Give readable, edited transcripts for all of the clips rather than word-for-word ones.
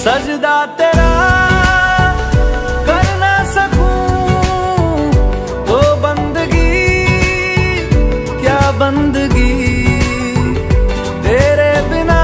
सजदा तेरा कर ना सकूं तो बंदगी क्या बंदगी, तेरे बिना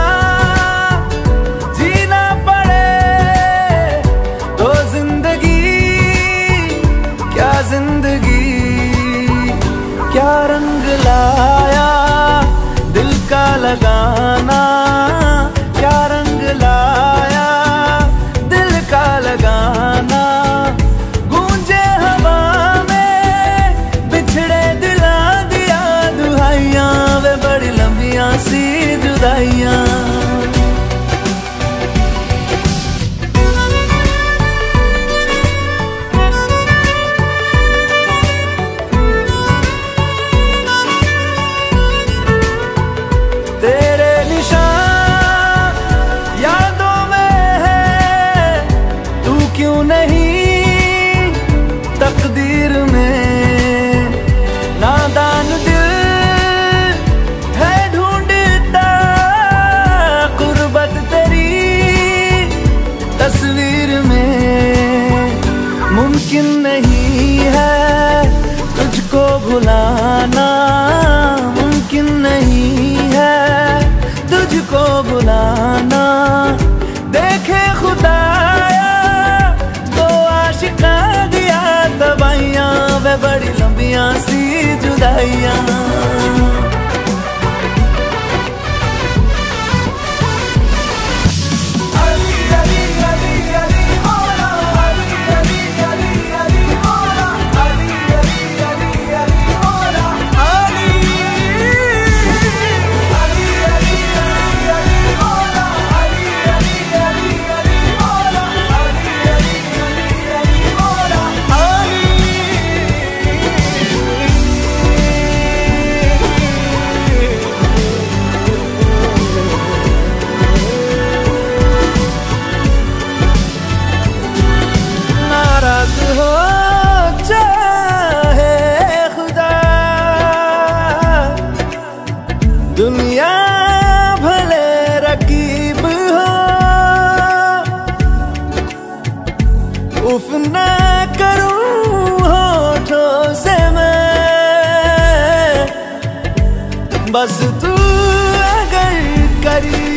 जीना पड़े तो जिंदगी क्या जिंदगी। क्या रंग लाया दिल का लगाना, क्या रंग लाया दिल का लगाना। गूंजे हवा में बिछड़े दिला दिया दुहाइयां, वे बड़ी लंबियां सी जुदाइयां। तेरे निशान यादों में है, तू क्यों नहीं तकदीर में। नादान दिल है ढूंढता कुर्बत तेरी तस्वीर में। मुमकिन नहीं है तुझको भुलाना, मुमकिन नहीं है तुझको बुलाना। देखे खुदाया तो आशिका दिया दवाइयां, वे बड़ी लंबियां सी जुदाइयां। हो चाहे खुदा दुनिया भले रकीब हो, उफ ना करूं होठों से मैं, बस तू अगर करीब